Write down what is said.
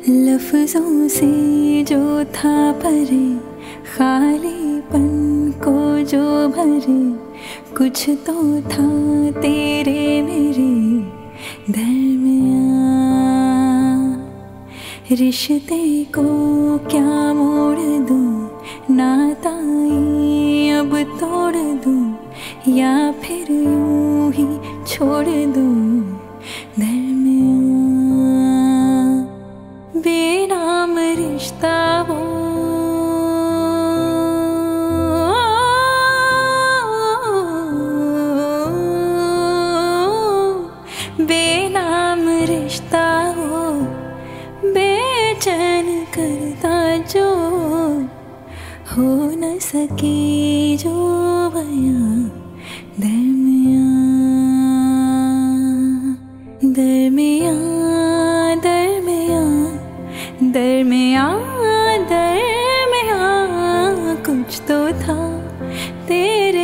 लफ्जों से जो था भरे, खालीपन को जो भरे, कुछ तो था तेरे मेरे दरमियाँ। रिश्ते को क्या मोड़ दूँ, नाताई अब तोड़ दूँ, या फिर यूं ही छोड़ दूँ दरमियाँ। बेनाम रिश्ता वो, बेनाम रिश्ता वो, बेचैन करता जो, हो न सके जो बयां दरमियाँ। दरमियाँ दरमियाँ दरमियाँ दरमियाँ, कुछ तो था तेरे